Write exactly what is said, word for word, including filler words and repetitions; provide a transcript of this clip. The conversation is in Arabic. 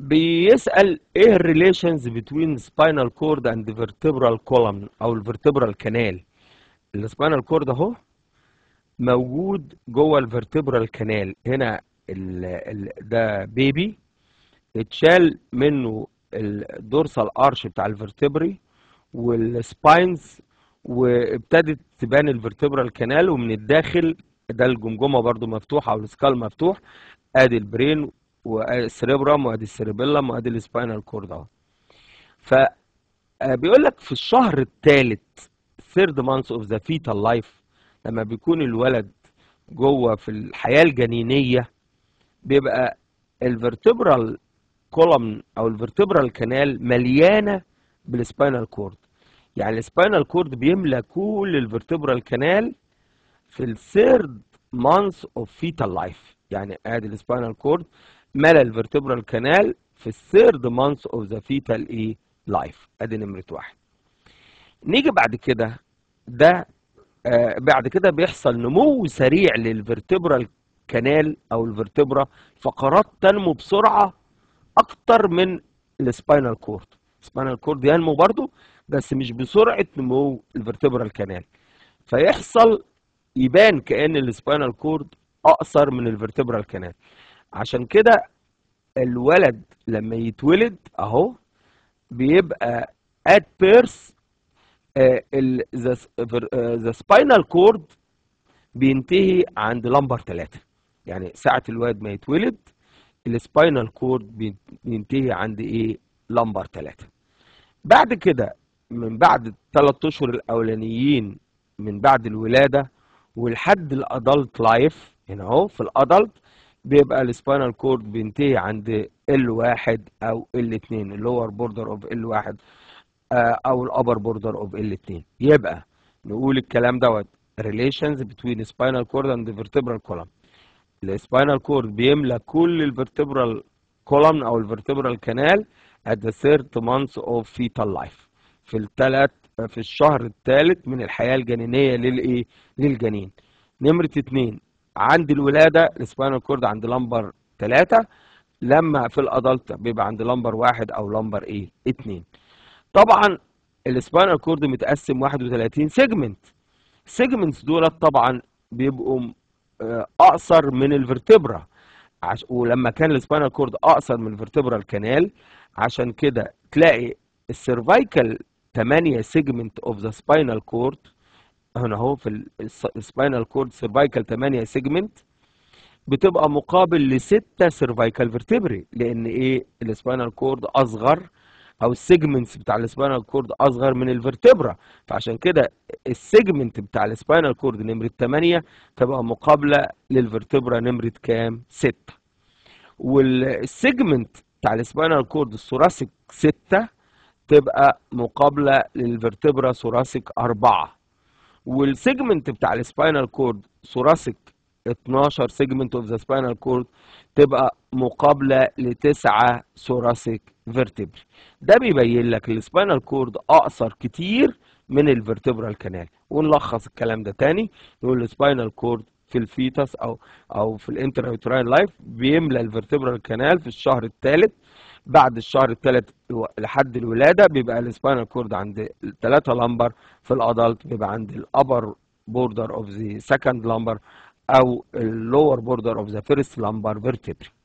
بيسأل ايه الريليشنز بين سباينال كورد اند فيرتبرال كولوم او الفيرتبرال كانال. السباينال كورد اهو موجود جوه الفيرتبرال كانال هنا. ال ال ده بيبي اتشال منه الدورسال ارش بتاع الفيرتبري والسباينز، وابتدت تبان الفيرتبرال كانال، ومن الداخل ده الجمجمه برضو مفتوحه او السكال مفتوح. ادي البرين وادي السريبرام وادي السيربيلم وادي السباينال كورد اهو. فبيقول لك في الشهر الثالث third month of the fetal life لما بيكون الولد جوه في الحياه الجنينيه بيبقى الفيرتبرال كولوم او الفيرتبرال كانال مليانه بالسباينال كورد. يعني السباينال كورد بيملى كل الفيرتبرال كانال في الثيرد مانث اوف فيتال لايف. يعني ادي السباينال كورد ملى الفيرتبرال كانال في الثيرد مانث اوف ذا فيتال ايه لايف. ادي نمره واحد. نيجي بعد كده ده آه بعد كده بيحصل نمو سريع للفيرتبرال كانال او الفيرتبرا، فقرات تنمو بسرعه اكتر من السباينال كورد. السباينال كورد ينمو برضو بس مش بسرعه نمو الفيرتبرال كانال، فيحصل يبان كأن السباينال كورد اقصر من الفيرتبرال كانال. عشان كده الولد لما يتولد اهو بيبقى at birth ذا سباينال كورد بينتهي عند لمبر ثلاثة. يعني ساعة الولد ما يتولد السباينال كورد بينتهي عند ايه؟ لمبر ثلاثة. بعد كده من بعد الثلاث اشهر الاولانيين من بعد الولاده ولحد الادلت لايف هنا اهو في الادلت بيبقى السباينال كورد بينتهي عند ال واحد او ال اتنين، اللور بوردر اوف ال واحد او الابر بوردر اوف ال اتنين. يبقى نقول الكلام دوت relations between spinal cord and the vertebral column. السباينال كورد بيملى كل الفيرتبرال كولوم او الفيرتبرال كانال at the third month of fetal life، في الثلاث في الشهر الثالث من الحياه الجنينيه للايه؟ للجنين. نمره اتنين عند الولاده السباينال كورد عند لمبر ثلاثة، لما في الادلت بيبقى عند لمبر واحد او لمبر ايه؟ اتنين. طبعا السباينال كورد متقسم واحد وتلاتين سيجمنت. السيجمنتس دولت طبعا بيبقوا اقصر من الفرتبرا، عش... ولما كان السباينال كورد اقصر من الفرتبرال كانال عشان كده تلاقي السيرفايكال تمانية سيجمنت اوف ذا سباينال كورد هنا اهو في السباينال كورد سيرفايكال تمانية سيجمنت بتبقى مقابل لستة سيرفايكال فيرتبري، لان ايه؟ السباينال كورد اصغر او السيجمنتس بتاع السباينال كورد اصغر من الفرتبرا، فعشان كده السيجمنت بتاع السباينال كورد نمره تمانية تبقى مقابله للفرتبرا نمره كام؟ ستة. والسيجمنت بتاع السباينال كورد الثوراسيك ستة تبقى مقابله للفرتبرا ثوراسيك أربعة. والسيجمنت بتاع السباينال كورد ثوراسيك اتناشر سيجمنت اوف ذا سباينال كورد تبقى مقابله لتسعة ثوراسيك فيرتبري. ده بيبين لك السباينال كورد اقصر كتير من الفيرتبرال كانال. ونلخص الكلام ده تاني نقول السباينال كورد في الفيتس او او في الانترايوتراين لايف بيملى الفيرتبرال كانال في الشهر الثالث. بعد الشهر الثالث لحد الولاده بيبقى السباينال كورد عند ثلاثة لمبر، في الادلت بيبقى عند الابر بوردر اوف ذا سكند لمبر او اللور بوردر اوف ذا فيرست لمبر فيرتبري.